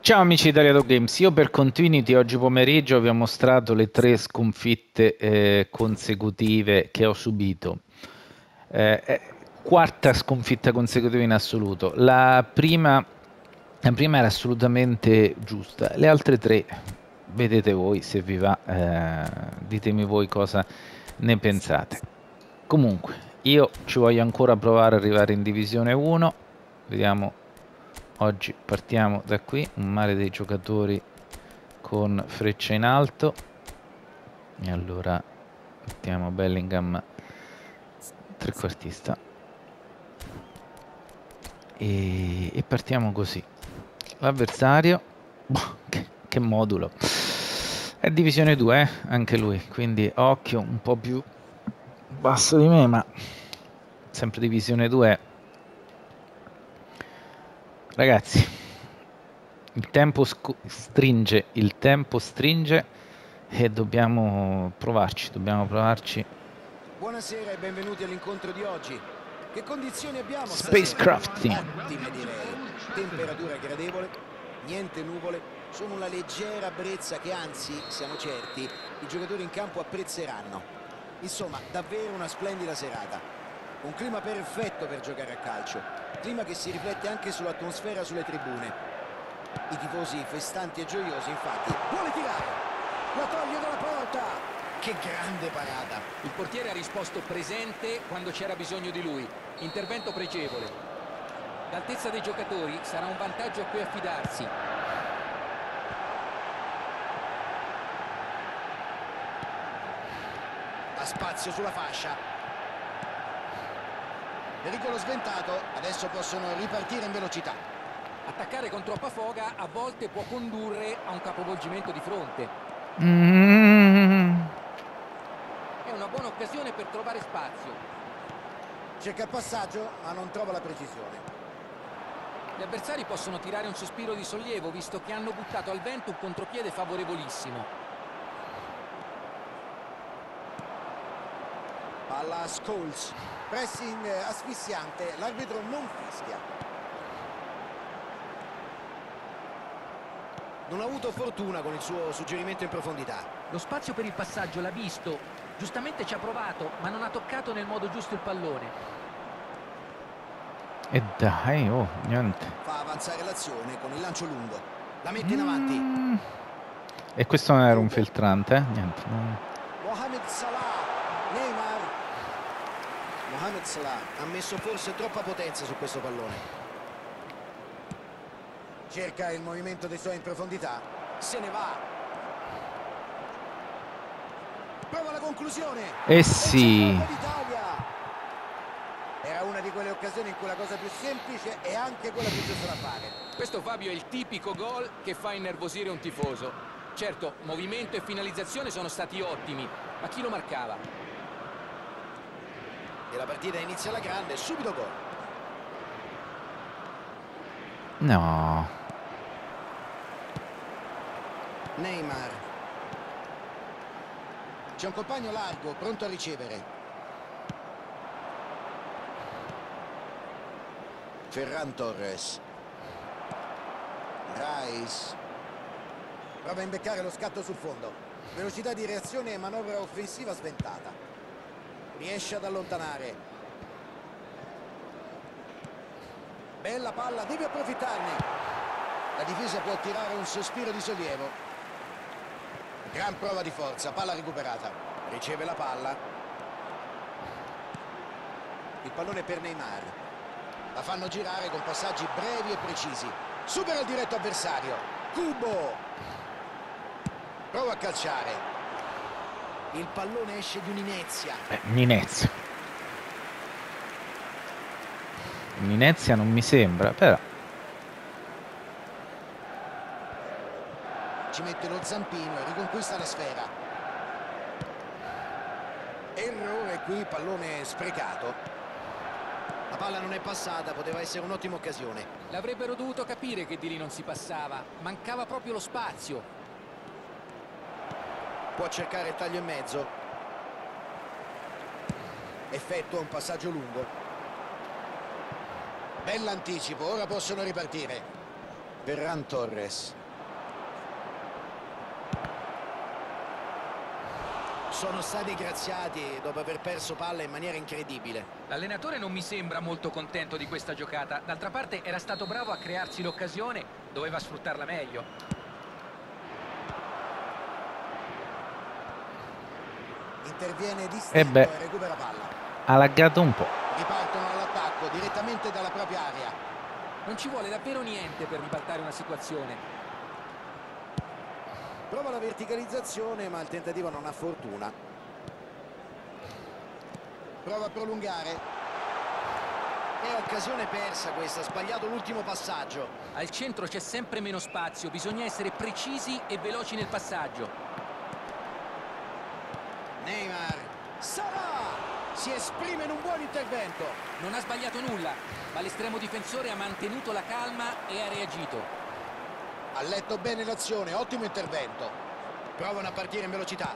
Ciao amici di Italia Top Games, io per Continuity oggi pomeriggio vi ho mostrato le tre sconfitte consecutive che ho subito. Quarta sconfitta consecutiva in assoluto. La prima era assolutamente giusta, le altre tre vedete voi se vi va, ditemi voi cosa ne pensate. Comunque, io ci voglio ancora provare ad arrivare in Divisione 1, vediamo. Oggi partiamo da qui, un mare dei giocatori con freccia in alto. E allora mettiamo Bellingham trequartista. E partiamo così. L'avversario, che modulo. È Divisione 2, anche lui, quindi occhio, un po' più basso di me, ma sempre Divisione 2. Ragazzi, il tempo stringe e dobbiamo provarci. Buonasera e benvenuti all'incontro di oggi. Che condizioni abbiamo stasera? Spacecraft Team. Ottime direi. Temperatura gradevole, niente nuvole, solo una leggera brezza che anzi, siamo certi, i giocatori in campo apprezzeranno. Insomma, davvero una splendida serata. Un clima perfetto per giocare a calcio. Clima che si riflette anche sull'atmosfera sulle tribune. I tifosi festanti e gioiosi, infatti. Vuole tirare! La toglie dalla porta! Che grande parata! Il portiere ha risposto presente quando c'era bisogno di lui. Intervento pregevole. L'altezza dei giocatori sarà un vantaggio a cui affidarsi. Ha spazio sulla fascia. Pericolo sventato. Adesso possono ripartire in velocità. Attaccare con troppa foga a volte può condurre a un capovolgimento di fronte. È una buona occasione per trovare spazio. Cerca il passaggio, ma non trova la precisione. Gli avversari possono tirare un sospiro di sollievo, visto che hanno buttato al vento un contropiede favorevolissimo. Palla a Scholes. Pressing asfissiante, l'arbitro non fischia. Non ha avuto fortuna con il suo suggerimento in profondità. Lo spazio per il passaggio l'ha visto. Giustamente ci ha provato, ma non ha toccato nel modo giusto il pallone. E dai, oh, niente. Fa avanzare l'azione con il lancio lungo. La mette in avanti. E questo non era un filtrante, niente. Mohamed Salah. Neymar. Mohamed Salah ha messo forse troppa potenza su questo pallone. Cerca il movimento dei suoi in profondità. Se ne va. Prova la conclusione. Eh sì. Era una di quelle occasioni in cui la cosa più semplice è anche quella più giusta da fare. Questo, Fabio, è il tipico gol che fa innervosire un tifoso. Certo, movimento e finalizzazione sono stati ottimi, ma chi lo marcava? E la partita inizia alla grande, subito gol. No. Neymar. C'è un compagno largo, pronto a ricevere. Ferran Torres. Rice. Prova a imbeccare lo scatto sul fondo. Velocità di reazione e manovra offensiva sventata. Riesce ad allontanare. Bella palla, deve approfittarne. La difesa può tirare un sospiro di sollievo. Gran prova di forza, palla recuperata. Riceve la palla. Il pallone per Neymar. La fanno girare con passaggi brevi e precisi. Supera il diretto avversario. Kubo. Prova a calciare. Il pallone esce di un'inezia. Un'inezia non mi sembra, però. Ci mette lo zampino e riconquista la sfera. Errore qui, pallone sprecato. La palla non è passata, poteva essere un'ottima occasione. L'avrebbero dovuto capire che di lì non si passava. Mancava proprio lo spazio. Può cercare il taglio in mezzo. Effettua un passaggio lungo. Bell'anticipo, ora possono ripartire. Ferran Torres. Sono stati graziati dopo aver perso palla in maniera incredibile. L'allenatore non mi sembra molto contento di questa giocata. D'altra parte era stato bravo a crearsi l'occasione, doveva sfruttarla meglio. Interviene di stento e recupera palla. Ha laggato un po'. Ripartono all'attacco direttamente dalla propria area. Non ci vuole davvero niente per ribaltare una situazione. Prova la verticalizzazione, ma il tentativo non ha fortuna. Prova a prolungare. È occasione persa questa, ha sbagliato l'ultimo passaggio. Al centro c'è sempre meno spazio, bisogna essere precisi e veloci nel passaggio. Neymar. Salah! Si esprime in un buon intervento. Non ha sbagliato nulla, ma l'estremo difensore ha mantenuto la calma e ha reagito. Ha letto bene l'azione, ottimo intervento. Provano a partire in velocità.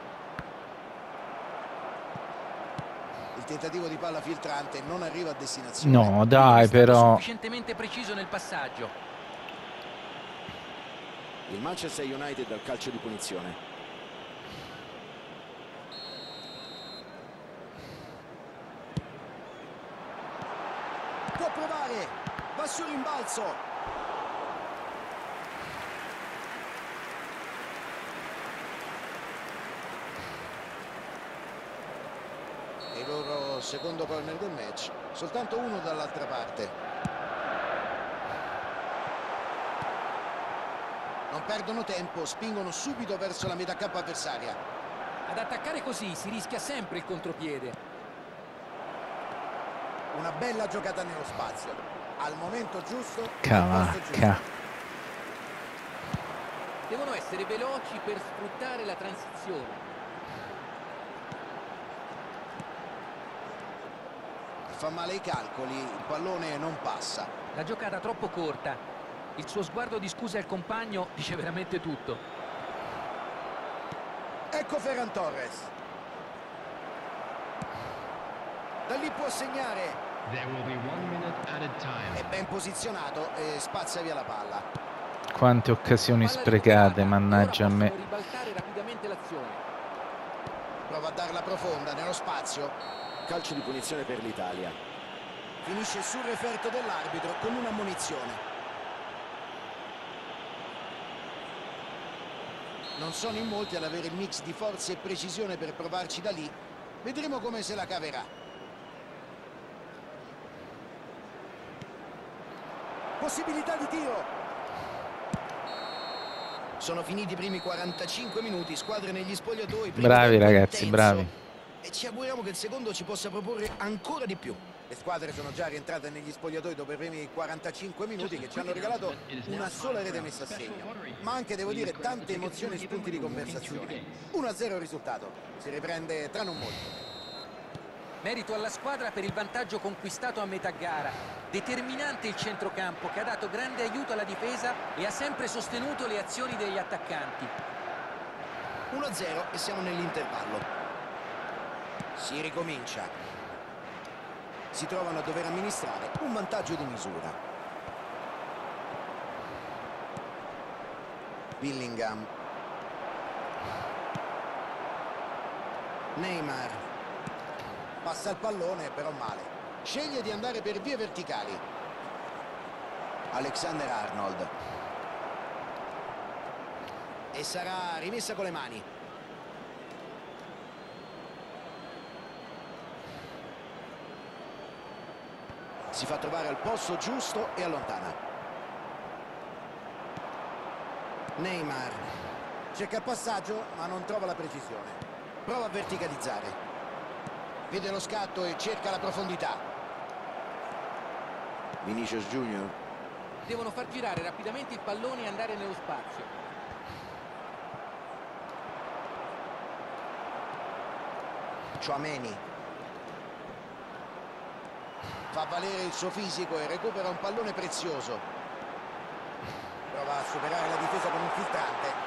Il tentativo di palla filtrante non arriva a destinazione. No, dai, È stato però. sufficientemente preciso nel passaggio. Il Manchester United al calcio di punizione. Può provare, va sul rimbalzo. È il loro secondo corner del match, soltanto uno dall'altra parte. Non perdono tempo, spingono subito verso la metà campo avversaria. Ad attaccare così si rischia sempre il contropiede. Una bella giocata nello spazio, al momento giusto, al posto Cavacca. giusto. Devono essere veloci per sfruttare la transizione. Fa male i calcoli, il pallone non passa. La giocata troppo corta. Il suo sguardo di scusa al compagno dice veramente tutto. Ecco Ferran Torres. Da lì può segnare. È ben posizionato e spazza via la palla. Quante occasioni Palla sprecate, recuperata. mannaggia a Ora me. possono ribaltare rapidamente l'azione. Prova a darla profonda nello spazio. Calcio di punizione per l'Italia. Finisce sul referto dell'arbitro con una ammonizione. Non sono in molti ad avere il mix di forza e precisione per provarci da lì. Vedremo come se la caverà. Possibilità di tiro. Sono finiti i primi 45 minuti, squadre negli spogliatoi. Bravi ragazzi, bravi. E ci auguriamo che il secondo ci possa proporre ancora di più. Le squadre sono già rientrate negli spogliatoi dopo i primi 45 minuti che ci hanno regalato una sola rete messa a segno. Ma anche, devo dire, tante emozioni e spunti di conversazione. 1-0 il risultato. Si riprende tra non molto. Merito alla squadra per il vantaggio conquistato a metà gara. Determinante il centrocampo che ha dato grande aiuto alla difesa e ha sempre sostenuto le azioni degli attaccanti. 1-0 e siamo nell'intervallo. Si ricomincia. Si trovano a dover amministrare un vantaggio di misura. Bellingham. Neymar. Passa il pallone, però male. Sceglie di andare per vie verticali. Alexander Arnold. E sarà rimessa con le mani. Si fa trovare al posto giusto e allontana. Neymar. Cerca il passaggio, ma non trova la precisione. Prova a verticalizzare. Vede lo scatto e cerca la profondità. Vinicius Junior. Devono far girare rapidamente il pallone e andare nello spazio. Tchouaméni. Fa valere il suo fisico e recupera un pallone prezioso. Prova a superare la difesa con un filtrante.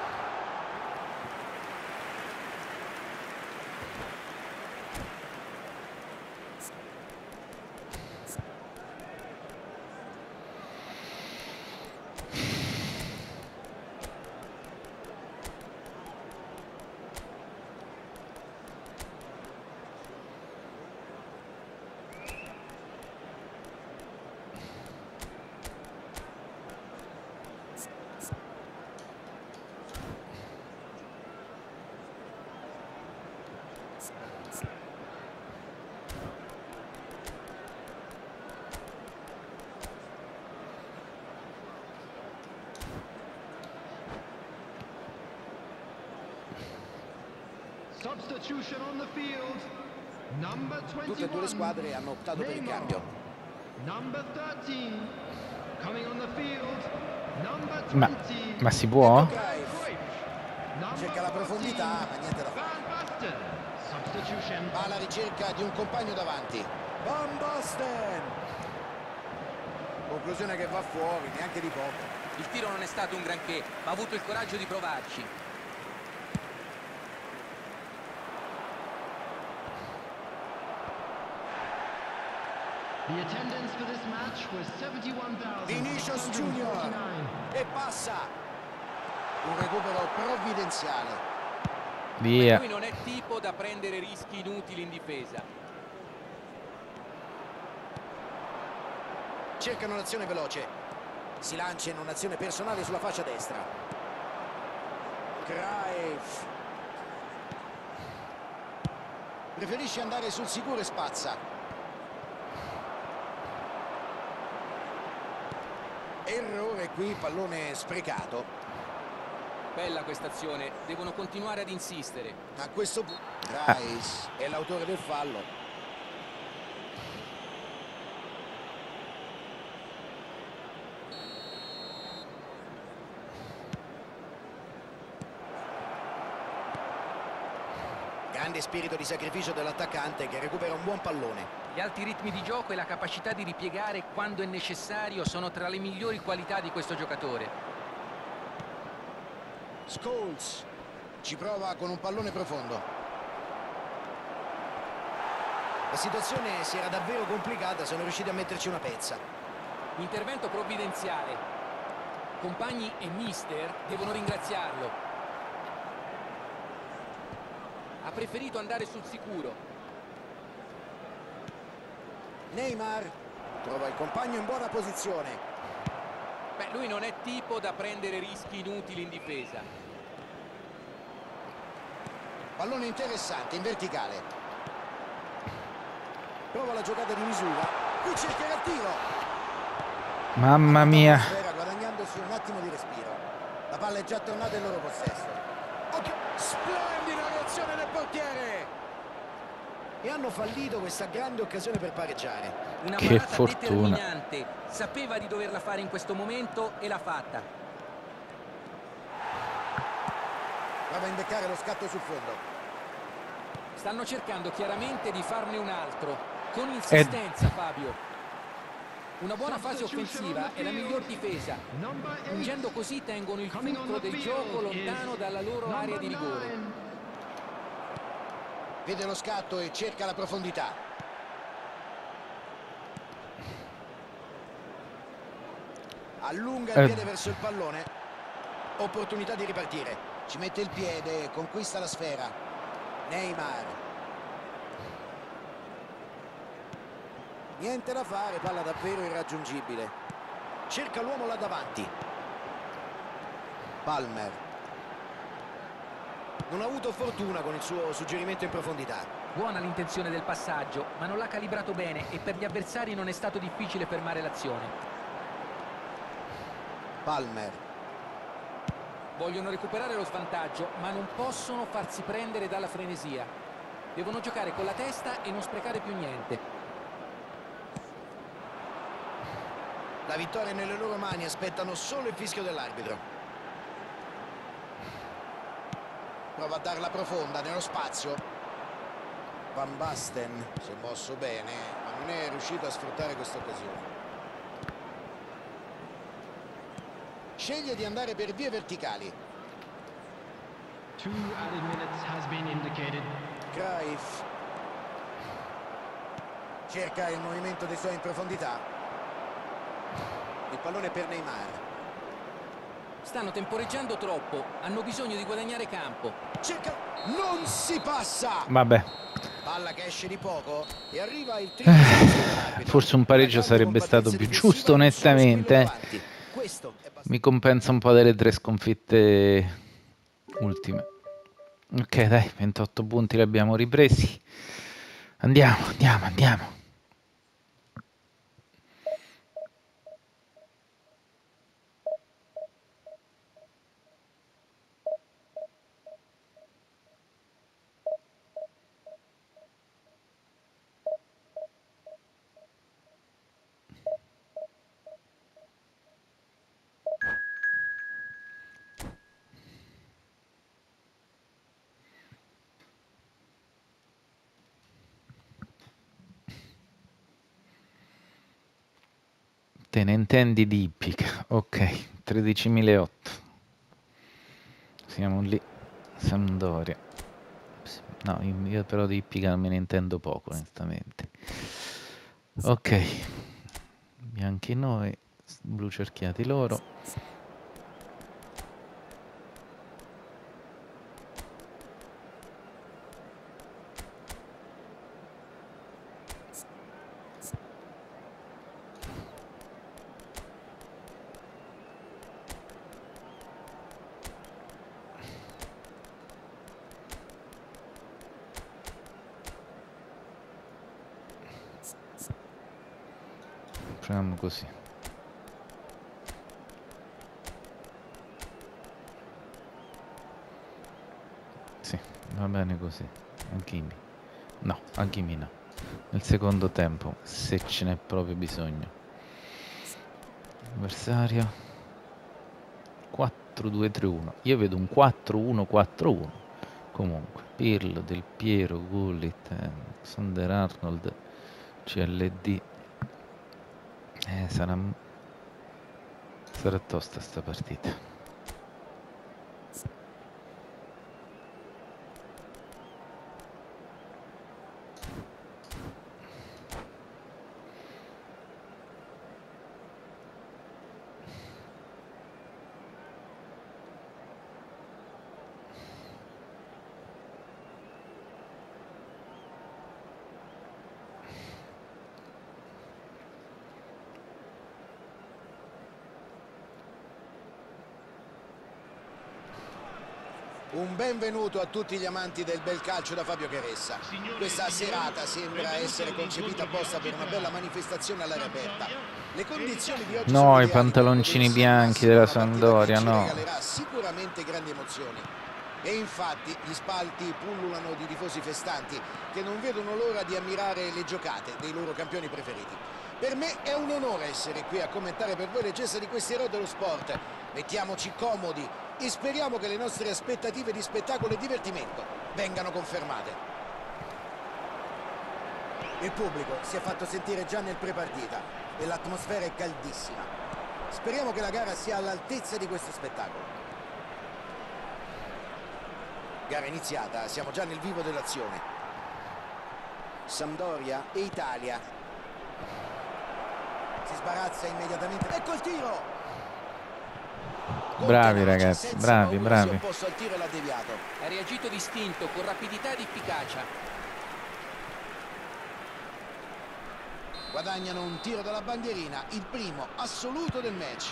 Substitution on the field. Number Tutte e due le 21. squadre hanno optato per il cambio. Number 13. Coming on the field. Number Ma 20. si può? Ecco Cruyff. Cerca la profondità, ma niente da fare. Van Basten. Substitution. Va alla ricerca di un compagno davanti. Van Basten. Conclusione che va fuori, neanche di poco. Il tiro non è stato un granché, ma ha avuto il coraggio di provarci. The attendance for this match was 71,000. Vinicius Junior. E passa. Un recupero provvidenziale. Via. Lui non è tipo da prendere rischi inutili in difesa. Cercano l'azione veloce. Si lancia in un'azione personale sulla fascia destra. Cruyff. Preferisce andare sul sicuro e spazza. Errore qui, pallone sprecato. Bella questa azione, devono continuare ad insistere. A questo punto Rice è l'autore del fallo. Grande spirito di sacrificio dell'attaccante che recupera un buon pallone. Gli alti ritmi di gioco e la capacità di ripiegare quando è necessario sono tra le migliori qualità di questo giocatore. Scholes ci prova con un pallone profondo. La situazione si era davvero complicata, sono riusciti a metterci una pezza. Intervento provvidenziale. Compagni e mister devono ringraziarlo. Ha preferito andare sul sicuro. Neymar trova il compagno in buona posizione. Beh, lui non è tipo da prendere rischi inutili in difesa. Pallone interessante in verticale. Prova la giocata di misura. Qui cercherà il tiro. Mamma mia. Guadagnandosi un attimo di respiro. La palla è già tornata in loro possesso. Occhio. Splendida reazione del portiere. E hanno fallito questa grande occasione per pareggiare. Una Che parata fortuna. determinante. Sapeva di doverla fare in questo momento e l'ha fatta. Prova a imbeccare lo scatto sul fondo. Stanno cercando chiaramente di farne un altro. Con insistenza, Fabio. Una buona fase offensiva è la miglior difesa. Fungendo così tengono il fulcro del gioco lontano dalla loro area di rigore. Vede lo scatto e cerca la profondità. Allunga il piede verso il pallone. Opportunità di ripartire. Ci mette il piede, conquista la sfera. Neymar. Niente da fare, palla davvero irraggiungibile. Cerca l'uomo là davanti. Palmer. Non ha avuto fortuna con il suo suggerimento in profondità. Buona l'intenzione del passaggio, ma non l'ha calibrato bene e per gli avversari non è stato difficile fermare l'azione. Palmer. Vogliono recuperare lo svantaggio, ma non possono farsi prendere dalla frenesia. Devono giocare con la testa e non sprecare più niente. La vittoria è nelle loro mani, aspettano solo il fischio dell'arbitro. Prova a darla profonda nello spazio. Van Basten si è mosso bene, ma non è riuscito a sfruttare questa occasione. Sceglie di andare per vie verticali. 2 added minutes has been indicated. Cruyff cerca il movimento dei suoi in profondità. Il pallone per Neymar. Stanno temporeggiando troppo, hanno bisogno di guadagnare campo. Cerca, non si passa. Vabbè. Palla che esce di poco e arriva il tiro dell'arbitro. Forse un pareggio sarebbe stato più giusto, onestamente. Mi compensa un po' delle 3 sconfitte ultime. Ok, dai, 28 punti li abbiamo ripresi. Andiamo. Te ne intendi di ippica, ok, 13.008. Siamo lì, Sampdoria. No, io però di ippica non me ne intendo poco, onestamente. Ok, bianchi noi, blu cerchiati loro. Facciamo così. Sì, va bene così. Hakimi. No, Hakimi no. Nel secondo tempo, se ce n'è proprio bisogno. Avversario 4-2-3-1. Io vedo un 4-1-4-1. Comunque, Pirlo, Del Piero, Gullit, Alexander-Arnold, CLD. Sarà tosta sta partita. Un benvenuto a tutti gli amanti del bel calcio da Fabio Caressa. Questa serata sembra essere concepita apposta per una bella manifestazione all'aria aperta. Le condizioni di oggi no, i pantaloncini bianchi della Sampdoria, no. Regalerà sicuramente grandi emozioni. E infatti gli spalti pullulano di tifosi festanti che non vedono l'ora di ammirare le giocate dei loro campioni preferiti. Per me è un onore essere qui a commentare per voi le gesta di questi eroi dello sport. Mettiamoci comodi e speriamo che le nostre aspettative di spettacolo e divertimento vengano confermate. Il pubblico si è fatto sentire già nel prepartita e l'atmosfera è caldissima. Speriamo che la gara sia all'altezza di questo spettacolo. Gara iniziata, siamo già nel vivo dell'azione. Sampdoria e Italia. Si sbarazza immediatamente. Ecco il tiro! Bravi ragazzi, bravi, bravi. Ha reagito distinto, con rapidità ed efficacia. Guadagnano un tiro dalla bandierina, il primo assoluto del match.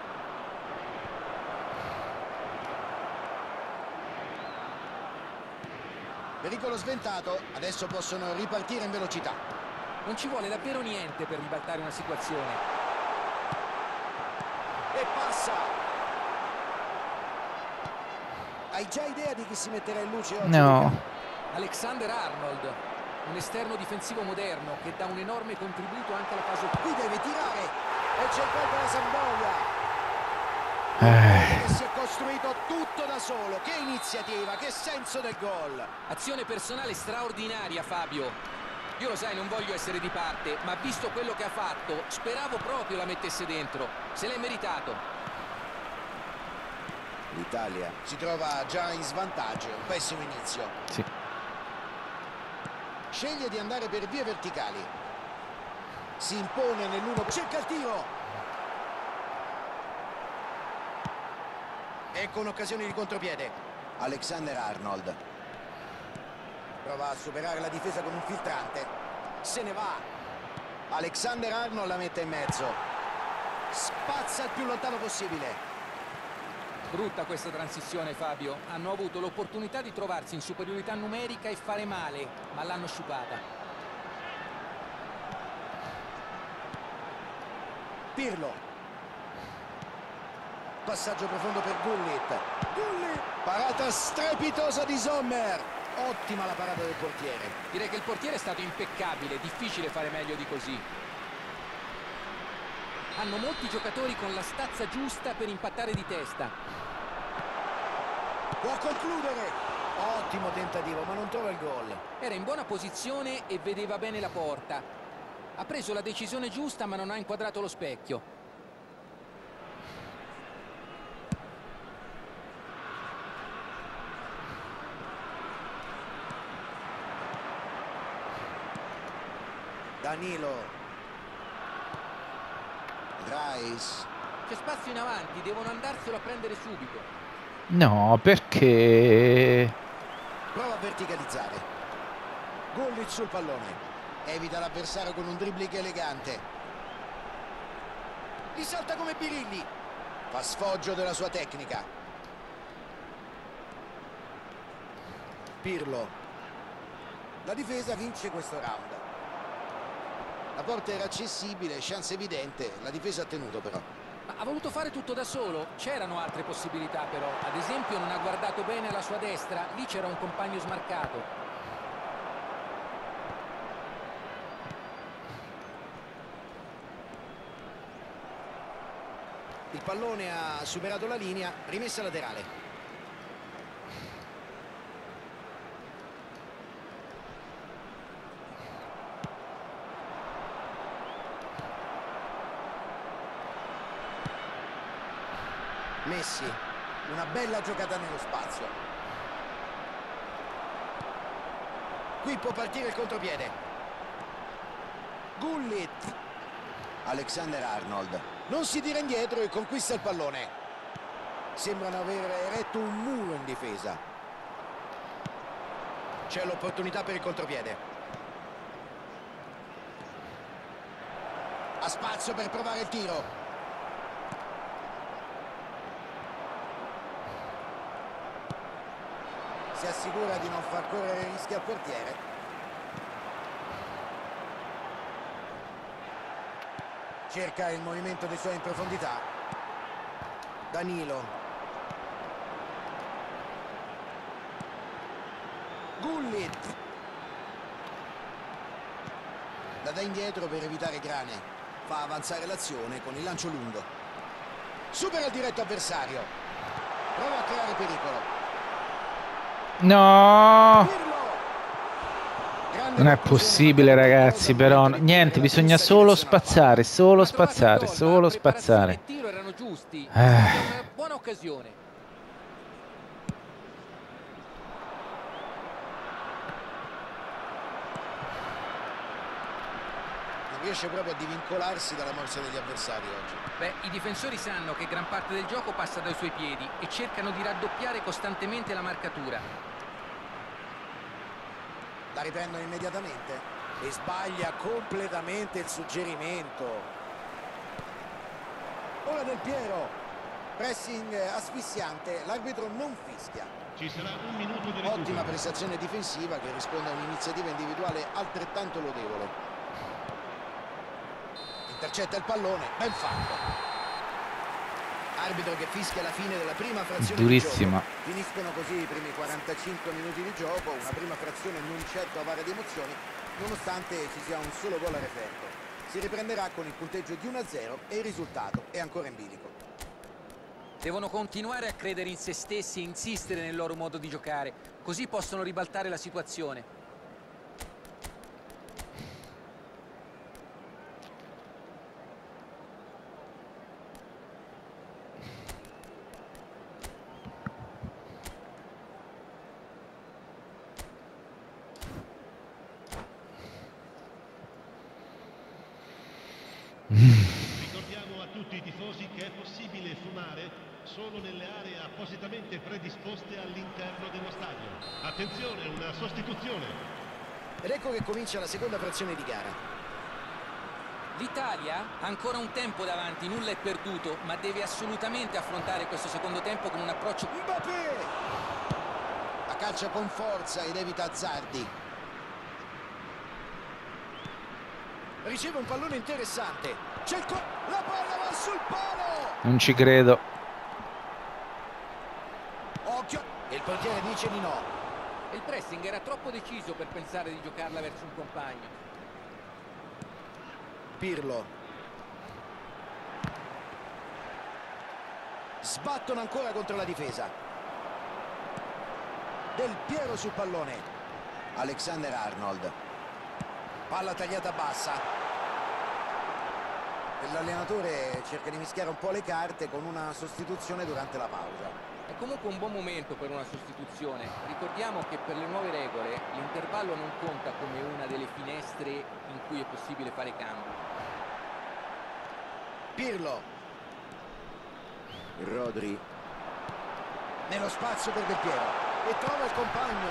Pericolo sventato, adesso possono ripartire in velocità. Non ci vuole davvero niente per ribaltare una situazione. E passa! Hai già idea di chi si metterà in luce oggi? No. Alexander-Arnold, un esterno difensivo moderno che dà un enorme contributo anche alla fase. Qui deve tirare e c'è il gol della Sampdoria. Che si è costruito tutto da solo. Che iniziativa, che senso del gol. Azione personale straordinaria, Fabio. Io lo sai, non voglio essere di parte, ma visto quello che ha fatto, speravo proprio la mettesse dentro. Se l'è meritato. L'Italia si trova già in svantaggio, un pessimo inizio. Sì. Sceglie di andare per vie verticali. Si impone nell'1, cerca il tiro. E con occasioni di contropiede. Alexander-Arnold prova a superare la difesa con un filtrante. Se ne va. Alexander-Arnold la mette in mezzo. Spazza il più lontano possibile. Brutta questa transizione, Fabio. Hanno avuto l'opportunità di trovarsi in superiorità numerica e fare male, ma l'hanno sciupata. Pirlo. Passaggio profondo per Gullit. Gullit. Parata strepitosa di Sommer. Ottima la parata del portiere. Direi che il portiere è stato impeccabile, difficile fare meglio di così. Hanno molti giocatori con la stazza giusta per impattare di testa. Può concludere. Ottimo tentativo, ma non trova il gol. Era in buona posizione e vedeva bene la porta. Ha preso la decisione giusta, ma non ha inquadrato lo specchio. Danilo. Rice. C'è spazio in avanti, devono andarselo a prendere subito. No, perché... Prova a verticalizzare. Gullit sul pallone. Evita l'avversario con un dribbling elegante. Li salta come birilli. Fa sfoggio della sua tecnica. Pirlo. La difesa vince questo round. La porta era accessibile, chance evidente. La difesa ha tenuto però. Ma ha voluto fare tutto da solo? C'erano altre possibilità però. Ad esempio non ha guardato bene alla sua destra. Lì c'era un compagno smarcato. Il pallone ha superato la linea, rimessa laterale. Messi, una bella giocata nello spazio. Qui può partire il contropiede. Gullit. Alexander-Arnold non si tira indietro e conquista il pallone. Sembrano aver eretto un muro in difesa. C'è l'opportunità per il contropiede. Ha spazio per provare il tiro. Si assicura di non far correre rischi al portiere. Cerca il movimento dei suoi in profondità. Danilo. Gullit. La dà indietro per evitare grane. Fa avanzare l'azione con il lancio lungo. Supera il diretto avversario. Prova a creare pericolo. No! Non è possibile, ragazzi, però niente, bisogna solo spazzare, solo spazzare, solo spazzare. Il tiro erano giusti. Una buona occasione. Non riesce proprio a divincolarsi dalla morsa degli avversari oggi. Beh, i difensori sanno che gran parte del gioco passa dai suoi piedi e cercano di raddoppiare costantemente la marcatura. La riprendono immediatamente e sbaglia completamente il suggerimento. Ora Del Piero, pressing asfissiante, l'arbitro non fischia. Ci sarà un minuto di recupero. Ottima prestazione difensiva che risponde a un'iniziativa individuale altrettanto lodevole. Intercetta il pallone, ben fatto. Arbitro che fischia la fine della prima frazione durissima. di gioco. Finiscono così i primi 45 minuti di gioco, una prima frazione non certo avara di emozioni, nonostante ci sia un solo gol a referto. Si riprenderà con il punteggio di 1-0 e il risultato è ancora in bilico. Devono continuare a credere in se stessi e insistere nel loro modo di giocare, così possono ribaltare la situazione. Ricordiamo a tutti i tifosi che è possibile fumare solo nelle aree appositamente predisposte all'interno dello stadio. Attenzione, una sostituzione. Ed ecco che comincia la seconda frazione di gara. L'Italia ha ancora un tempo davanti, nulla è perduto, ma deve assolutamente affrontare questo secondo tempo con un approccio... Mbappé! La calcia con forza ed evita azzardi. Riceve un pallone interessante. C'è il la palla va sul palo. Non ci credo. Occhio. E il portiere dice di no. Il pressing era troppo deciso per pensare di giocarla verso un compagno. Pirlo. Sbattono ancora contro la difesa. Del Piero sul pallone. Alexander-Arnold. Palla tagliata bassa. L'allenatore cerca di mischiare un po' le carte con una sostituzione durante la pausa. È comunque un buon momento per una sostituzione. Ricordiamo che per le nuove regole l'intervallo non conta come una delle finestre in cui è possibile fare cambi. Pirlo. Rodri. Nello spazio per Del Piero. E trova il compagno.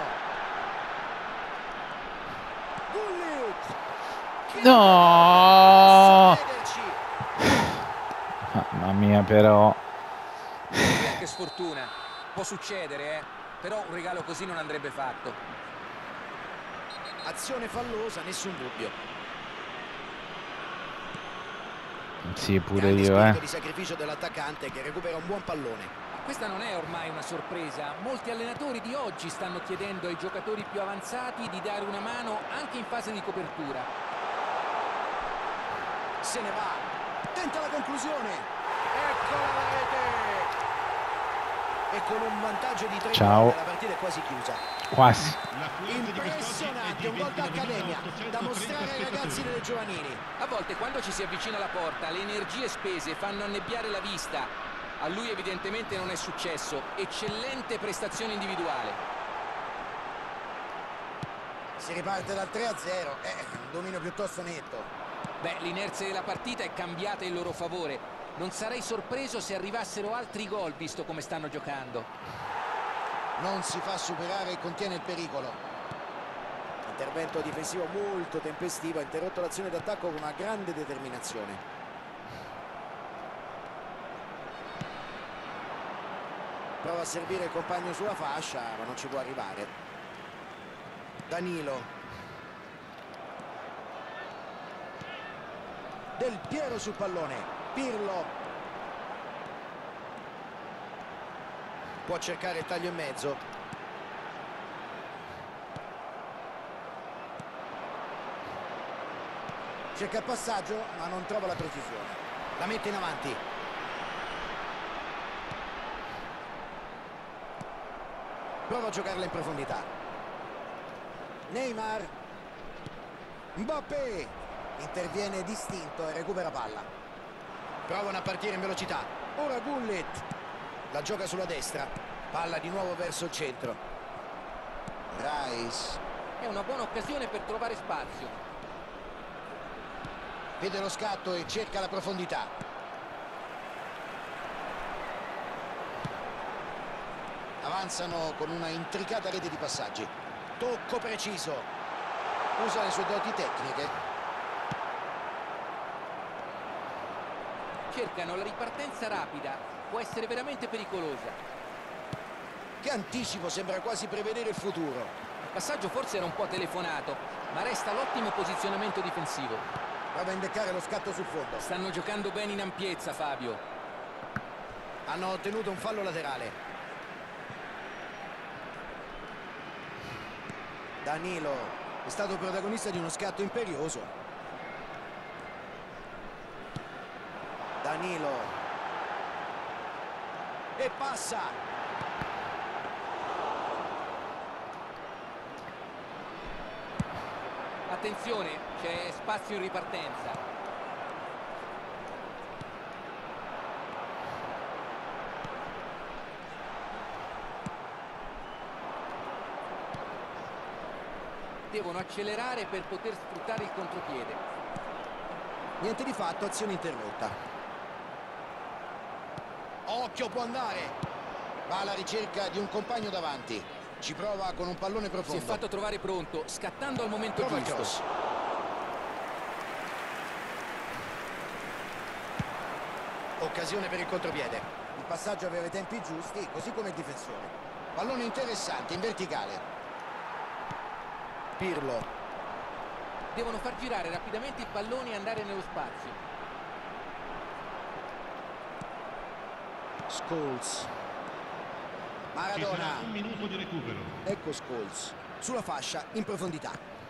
Gullit. No! Mamma mia, però. Che sfortuna. Può succedere, però un regalo così non andrebbe fatto. Azione fallosa, nessun dubbio. Sì, pure Grande io, spirito di sacrificio dell'attaccante che recupera un buon pallone. Questa non è ormai una sorpresa. Molti allenatori di oggi stanno chiedendo ai giocatori più avanzati di dare una mano anche in fase di copertura. Se ne va. Tenta la conclusione. Eccola la rete. E con un vantaggio di 3 Ciao. la partita è quasi chiusa. Quasi. Impressionante, un gol d'accademia da mostrare ai ragazzi delle giovanili. A volte quando ci si avvicina alla porta le energie spese fanno annebbiare la vista. A lui evidentemente non è successo. Eccellente prestazione individuale. Si riparte dal 3-0, un dominio piuttosto netto. Beh, l'inerzia della partita è cambiata in loro favore. Non sarei sorpreso se arrivassero altri gol visto come stanno giocando. Non si fa superare e contiene il pericolo. Intervento difensivo molto tempestivo, ha interrotto l'azione d'attacco con una grande determinazione. Prova a servire il compagno sulla fascia, ma non ci può arrivare. Danilo. Del Piero sul pallone. Pirlo. Può cercare il taglio in mezzo. Cerca il passaggio, ma non trova la precisione. La mette in avanti. Prova a giocarla in profondità. Neymar. Mbappé. Interviene distinto e recupera palla. Provano a partire in velocità. Ora Gullit. La gioca sulla destra. Palla di nuovo verso il centro. Rice. È una buona occasione per trovare spazio. Vede lo scatto e cerca la profondità. Avanzano con una intricata rete di passaggi. Tocco preciso. Usa le sue doti tecniche. Cercano la ripartenza rapida, può essere veramente pericolosa. Che anticipo, sembra quasi prevedere il futuro. Il passaggio forse era un po' telefonato, ma resta l'ottimo posizionamento difensivo. Prova a indeccare lo scatto sul fondo. Stanno giocando bene in ampiezza, Fabio. Hanno ottenuto un fallo laterale. Danilo è stato protagonista di uno scatto imperioso. Danilo. E passa. Attenzione, c'è spazio in ripartenza. Devono accelerare per poter sfruttare il contropiede. Niente di fatto, azione interrotta. Occhio, può andare. Va alla ricerca di un compagno davanti. Ci prova con un pallone profondo. Si è fatto trovare pronto, scattando al momento Prova giusto. cross. Occasione per il contropiede. Il passaggio aveva i tempi giusti, così come il difensore. Pallone interessante, in verticale. Pirlo. Devono far girare rapidamente il pallone e andare nello spazio. Scholes. Ci sarà Maradona. un minuto di recupero. Ecco Scholes. Sulla fascia, in profondità.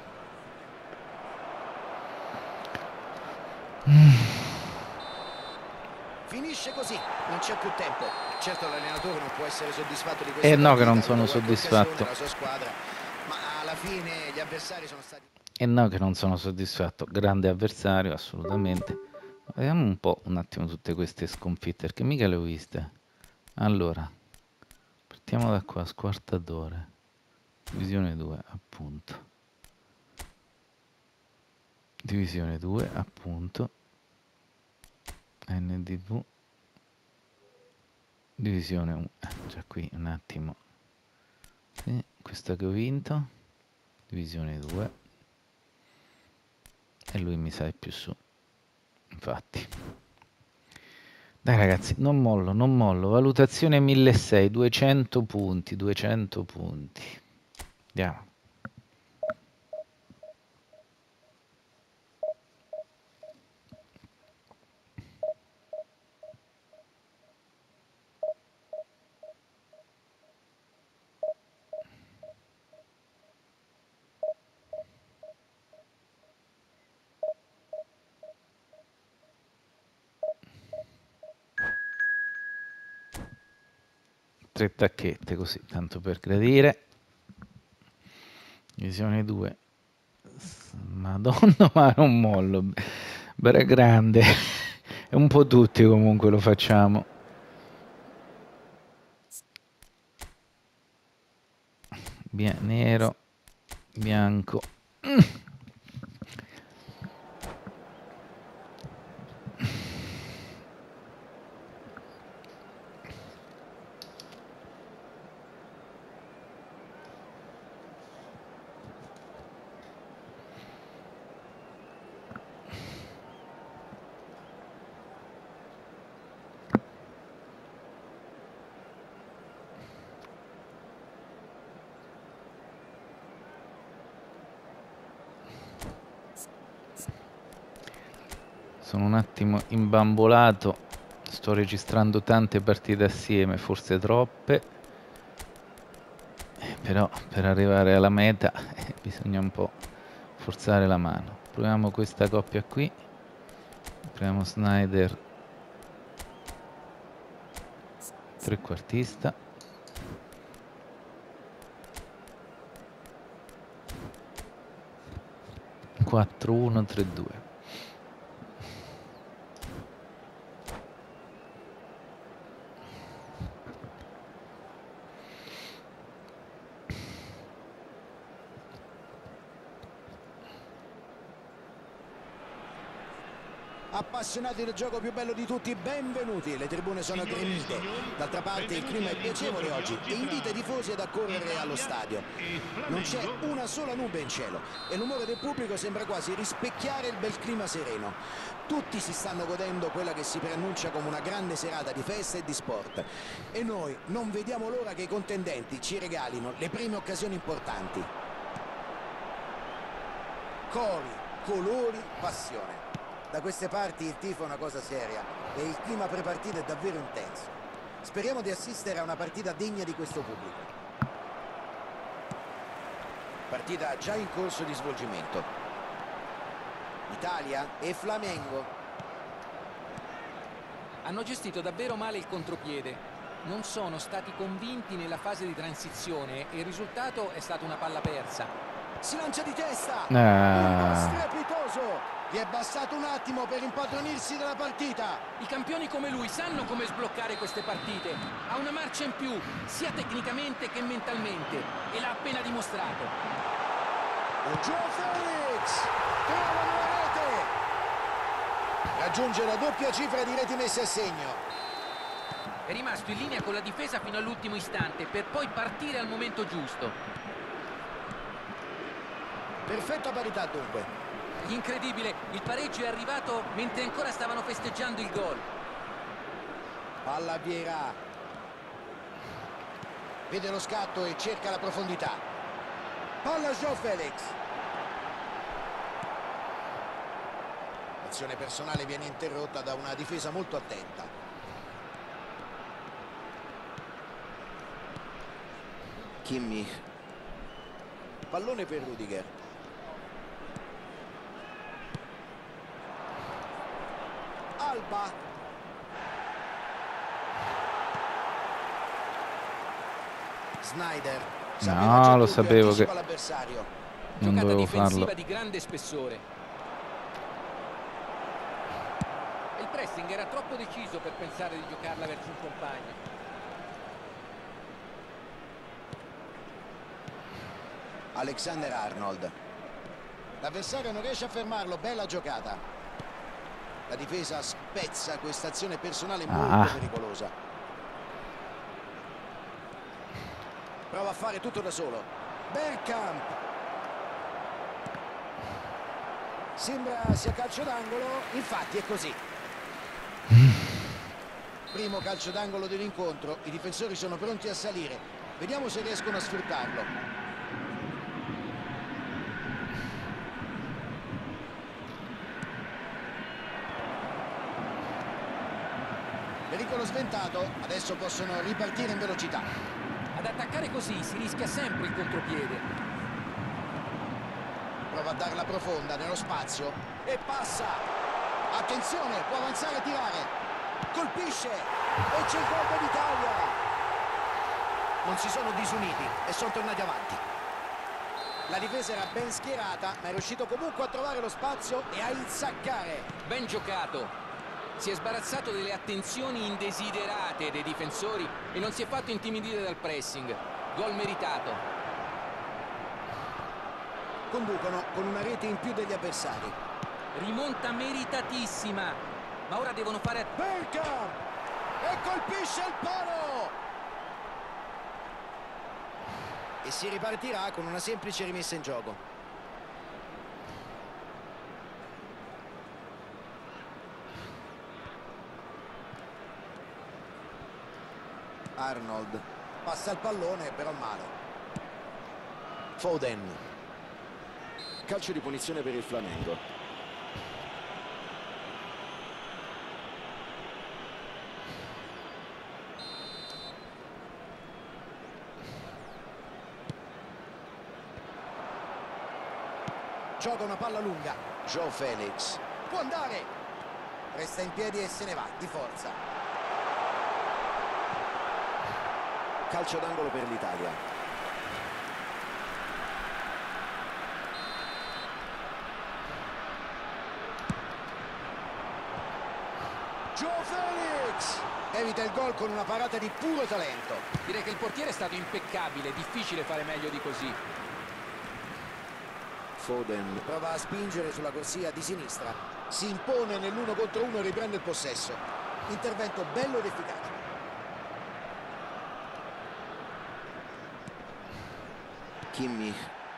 Finisce così, non c'è più tempo. Certo l'allenatore non può essere soddisfatto di questo. No, che non sono soddisfatto. La sua squadra, ma alla fine gli avversari sono stati... E no, che non sono soddisfatto. Grande avversario, assolutamente. Vediamo un attimo tutte queste sconfitte, perché mica le ho viste. Allora, Partiamo da qua, squartatore. Divisione 2, appunto. Divisione 2, appunto. NDV. Divisione 1. Già qui un attimo. Sì, questa che ho vinto. Divisione 2. E lui mi sa è più su. Infatti. Dai ragazzi, non mollo, non mollo. Valutazione 1600, 200 punti, 200 punti. Andiamo. Tre tacchette così, tanto per gradire. Divisione 2. Madonna, ma non mollo. Beh, grande. E un po' tutti comunque lo facciamo. Nero, bianco. Sono un attimo imbambolato, sto registrando tante partite assieme, forse troppe, però per arrivare alla meta bisogna un po' forzare la mano. Proviamo questa coppia qui, proviamo Snyder, trequartista. Quattro, 1, 3, 2. Appassionati del gioco più bello di tutti, benvenuti. Le tribune sono gremite. D'altra parte il clima è piacevole oggi e invita i tifosi ad accorrere allo stadio. Non c'è una sola nube in cielo e l'umore del pubblico sembra quasi rispecchiare il bel clima sereno. Tutti si stanno godendo quella che si preannuncia come una grande serata di festa e di sport. E noi non vediamo l'ora che i contendenti ci regalino le prime occasioni importanti. Cori, colori, passione. Da queste parti il tifo è una cosa seria e il clima prepartita è davvero intenso. Speriamo di assistere a una partita degna di questo pubblico. Partita già in corso di svolgimento. Italia e Flamengo. Hanno gestito davvero male il contropiede. Non sono stati convinti nella fase di transizione e il risultato è stata una palla persa. Si lancia di testa. Un strepitoso. Gli è bastato un attimo per impadronirsi della partita. I campioni come lui sanno come sbloccare queste partite. Ha una marcia in più, sia tecnicamente che mentalmente, e l'ha appena dimostrato. Joao Felix trova una rete. Raggiunge la doppia cifra di reti messe a segno. È rimasto in linea con la difesa fino all'ultimo istante, per poi partire al momento giusto. Perfetta parità dunque. Incredibile, il pareggio è arrivato mentre ancora stavano festeggiando il gol. Palla a Vieira. Vede lo scatto e cerca la profondità. Palla a Joao Felix. L'azione personale viene interrotta da una difesa molto attenta. Kimmich. Pallone per Rudiger. Alba. Snyder. No, lo sapevo che non Giocata dovevo difensiva farlo. di grande spessore. Il pressing era troppo deciso per pensare di giocarla verso un compagno. Alexander-Arnold. L'avversario non riesce a fermarlo, bella giocata. La difesa spezza questa azione personale molto pericolosa. Prova a fare tutto da solo. Bergkamp. Sembra sia calcio d'angolo, infatti è così. Primo calcio d'angolo dell'incontro, i difensori sono pronti a salire. Vediamo se riescono a sfruttarlo. Pericolo sventato, adesso possono ripartire in velocità. Ad attaccare così si rischia sempre il contropiede. Prova a darla profonda nello spazio e passa. Attenzione, può avanzare e tirare. Colpisce e c'è il gol dell'Italia. Non si sono disuniti e sono tornati avanti. La difesa era ben schierata, ma è riuscito comunque a trovare lo spazio e a insaccare. Ben giocato. Si è sbarazzato delle attenzioni indesiderate dei difensori e non si è fatto intimidire dal pressing. Gol meritato. Conducono con una rete in più degli avversari. Rimonta meritatissima, ma ora devono fare... Bergkamp! E colpisce il palo! E si ripartirà con una semplice rimessa in gioco. Arnold passa il pallone, però male. Foden. Calcio di punizione per il Flamengo. Gioca una palla lunga. João Felix. Può andare. Resta in piedi e se ne va di forza. Calcio d'angolo per l'Italia. João Felix evita il gol con una parata di puro talento. Direi che il portiere è stato impeccabile, difficile fare meglio di così. Foden prova a spingere sulla corsia di sinistra. Si impone nell'1 contro 1 e riprende il possesso. Intervento bello ed efficace. Kimmich.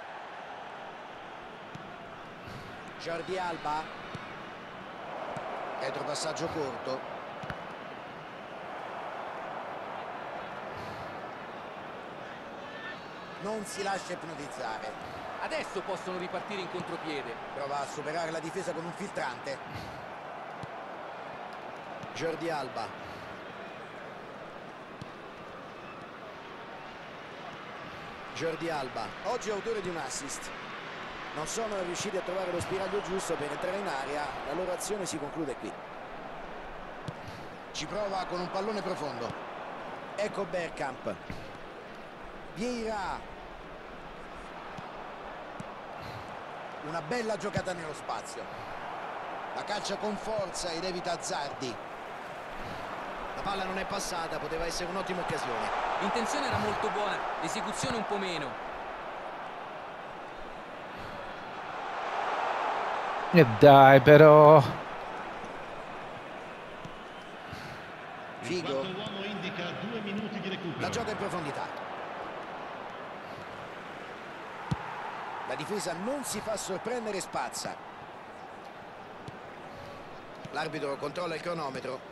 Jordi Alba. Retropassaggio corto. Non si lascia ipnotizzare. Adesso possono ripartire in contropiede. Prova a superare la difesa con un filtrante. Jordi Alba. Jordi Alba, oggi autore di un assist. Non sono riusciti a trovare lo spiraglio giusto per entrare in area, la loro azione si conclude qui. Ci prova con un pallone profondo. Ecco Bergkamp. Vieira. Una bella giocata nello spazio. La calcia con forza ed evita azzardi. La palla non è passata, poteva essere un'ottima occasione. L'intenzione era molto buona, l'esecuzione un po' meno. E dai però. Figo. L'uomo indica 2 minuti di recupero. La gioca in profondità. La difesa non si fa sorprendere e spazza. L'arbitro controlla il cronometro.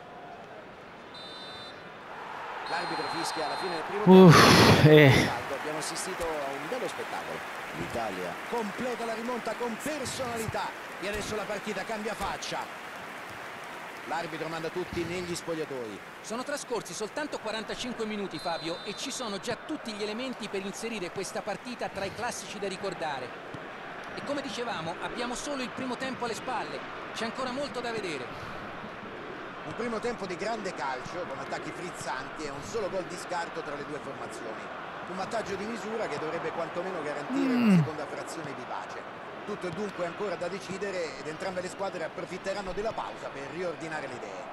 L'arbitro fischia alla fine del primo tempo. Abbiamo assistito a un bello spettacolo. L'Italia completa la rimonta con personalità e adesso la partita cambia faccia. L'arbitro manda tutti negli spogliatoi. Sono trascorsi soltanto 45 minuti, Fabio, e ci sono già tutti gli elementi per inserire questa partita tra i classici da ricordare. E come dicevamo, abbiamo solo il primo tempo alle spalle. C'è ancora molto da vedere. Un primo tempo di grande calcio, con attacchi frizzanti e un solo gol di scarto tra le due formazioni. Un vantaggio di misura che dovrebbe quantomeno garantire una seconda frazione vivace. Tutto è dunque ancora da decidere ed entrambe le squadre approfitteranno della pausa per riordinare le idee.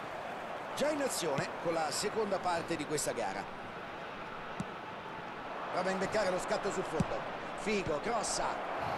Già in azione con la seconda parte di questa gara. Prova a imbeccare lo scatto sul fondo. Figo, crossa.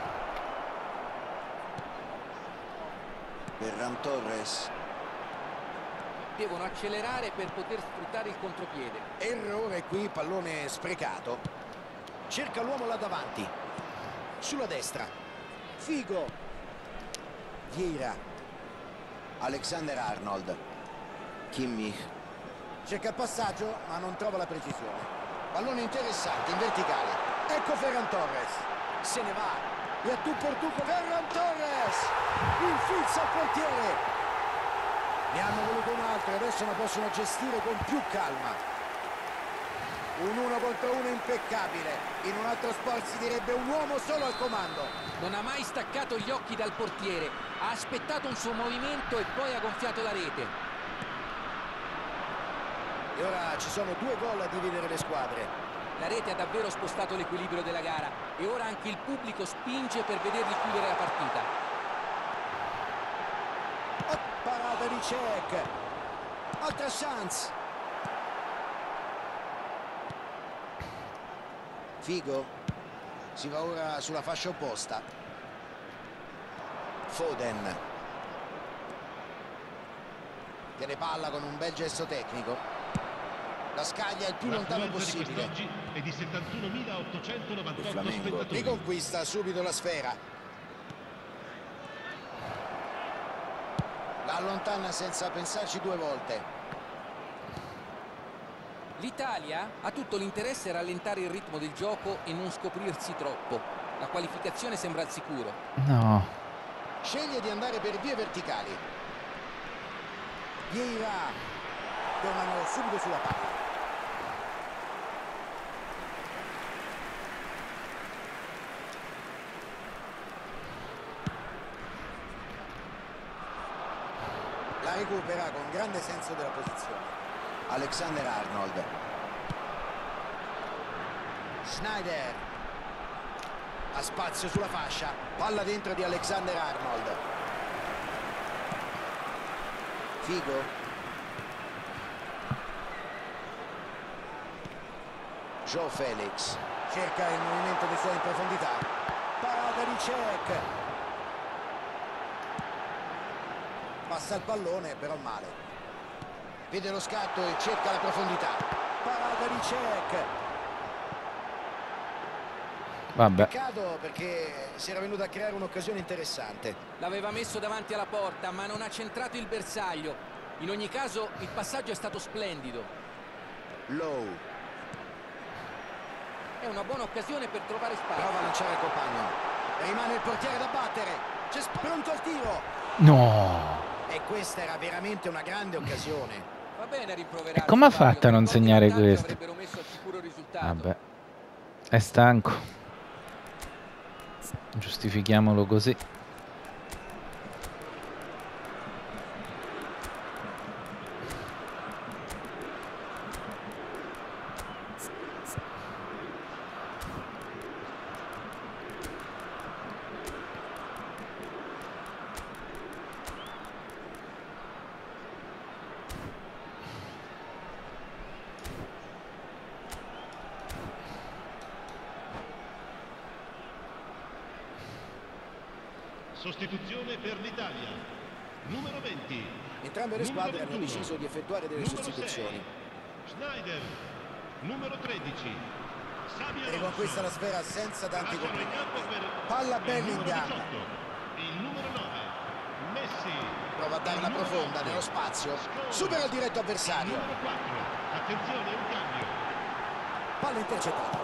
Ferran Torres. Devono accelerare per poter sfruttare il contropiede. Errore qui, pallone sprecato. Cerca l'uomo là davanti. Sulla destra. Figo. Vieira. Alexander Arnold. Kimmich. Cerca il passaggio, ma non trova la precisione. Pallone interessante, in verticale. Ecco Ferran Torres. Se ne va. E a tu per tu con Ferran Torres. Infilza il portiere. Ne hanno voluto un altro e adesso la possono gestire con più calma. Un 1 contro 1 impeccabile. In un altro sport si direbbe un uomo solo al comando. Non ha mai staccato gli occhi dal portiere. Ha aspettato un suo movimento e poi ha gonfiato la rete. E ora ci sono 2 gol a dividere le squadre. La rete ha davvero spostato l'equilibrio della gara e ora anche il pubblico spinge per vederli chiudere la partita. Parata di Cech. Altra chance. Figo. Si va ora sulla fascia opposta. Foden. Tiene palla con un bel gesto tecnico. La scaglia il più lontano possibile. È di 71.898 Il Flamengo spettatori. riconquista subito la sfera. La allontana senza pensarci 2 volte. L'Italia ha tutto l'interesse a rallentare il ritmo del gioco e non scoprirsi troppo. La qualificazione sembra al sicuro. No. Sceglie di andare per vie verticali. Vieira. Tornano subito sulla palla. La recupera con grande senso della posizione. Alexander Arnold. Schneider. Ha spazio sulla fascia. Palla dentro di Alexander Arnold. Figo. Joe Felix. Cerca il movimento dei suoi in profondità. Parata di Cech. Passa il pallone, però male. Vede lo scatto e cerca la profondità. Parata di Cech. Vabbè. Peccato perché si era venuto a creare un'occasione interessante. L'aveva messo davanti alla porta, ma non ha centrato il bersaglio. In ogni caso, il passaggio è stato splendido. Low. È una buona occasione per trovare spazio. Prova a lanciare il compagno. Rimane il portiere da battere. C'è pronto al tiro. No. E questa era veramente una grande occasione. Va bene rimproverare. E come ha Fabio, fatto a non per segnare qualche vantaggio questo? avrebbero messo al sicuro il risultato. Vabbè. È stanco. Giustifichiamolo così. Sostituzione per l'Italia. Numero 20. Entrambe le squadre hanno 21. deciso di effettuare delle Numero sostituzioni. 6. Schneider. Numero 13. Xabi Riconquista la Alonso. sfera senza tanti Lasciano in complimenti. campo per Palla il Bellingham. numero 18. Il numero 9. Messi. Prova a darla Il numero profonda 8. nello spazio. Scholes. Supera il diretto Il avversario. numero 4. Attenzione, un cambio. Palla intercettata.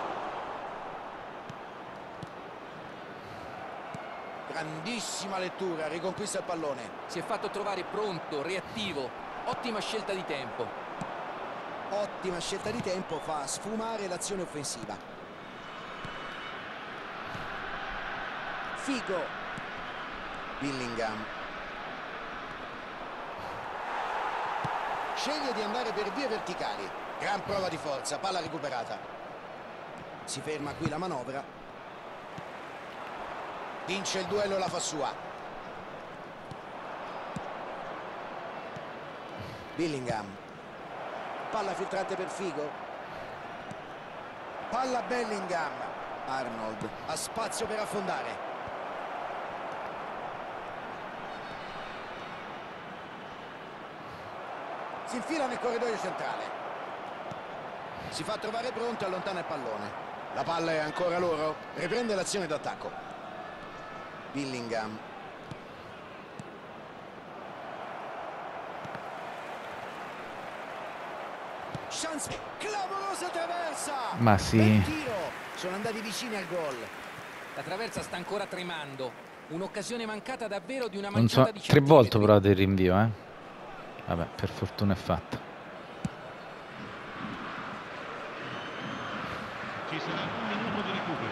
Grandissima lettura, riconquista il pallone. Si è fatto trovare pronto, reattivo. Ottima scelta di tempo. Ottima scelta di tempo, fa sfumare l'azione offensiva. Figo. Bellingham. Sceglie di andare per vie verticali. Gran prova di forza, palla recuperata. Si ferma qui la manovra. Vince il duello e la fa sua. Bellingham. Palla filtrante per Figo. Palla Bellingham. Arnold ha spazio per affondare. Si infila nel corridoio centrale. Si fa trovare pronto e allontana il pallone. La palla è ancora loro. Riprende l'azione d'attacco. Bellingham. Chance, clamorosa traversa. Ma sì. Bel tiro. Sono andati vicini al gol. La traversa sta ancora tremando. Un'occasione mancata davvero di una Non so, manciata di 3 volte centimetri. provate il rinvio, eh. Vabbè, per fortuna è fatta. Ci sarà un minuto di recupero.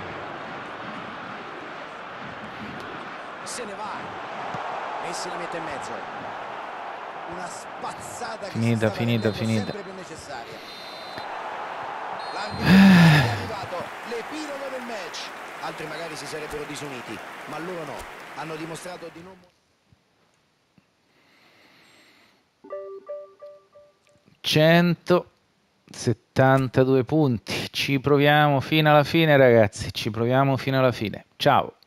Se ne va. Messi la mette in mezzo. Una spazzata che Finita, si stava rendendo finita. sempre più necessaria. L'arbitro è arrivato, l'epilogo del match. Altri magari si sarebbero disuniti, ma loro no. Hanno dimostrato di non... 172 punti. Ci proviamo fino alla fine, ragazzi. Ci proviamo fino alla fine. Ciao.